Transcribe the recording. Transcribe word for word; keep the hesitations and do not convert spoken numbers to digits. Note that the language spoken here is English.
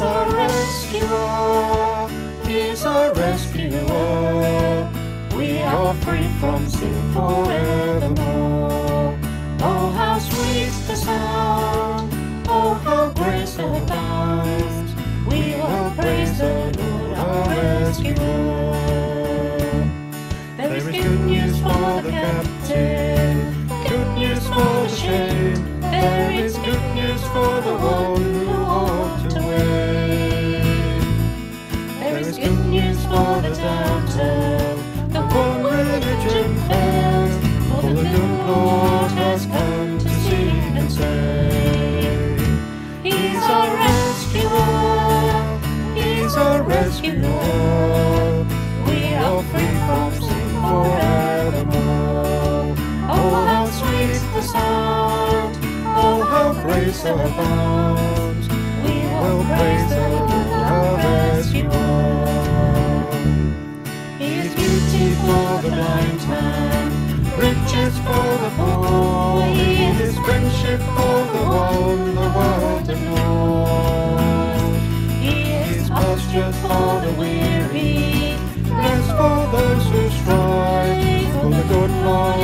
our rescuer, He's our rescuer. We are free from sin forevermore. Oh, how sweet the sound, oh, how grace abounds. We will praise the Lord our rescuer. There is good news for the captive, good news for the shamed. There is good news for the one who walked away. There is good news for the doubter, the one religion fails. For the good Lord has come to seek and save. He's our rescuer, He's our rescuer. We are free from sin forevermore. Oh, how sweet the sound, oh, how grace abounds. We will praise the Lord our rescuer. He is beauty for the blind man, riches for the poor. He is friendship for the one the world ignores. He is pasture for the weary, rest for those who strive. For the good Lord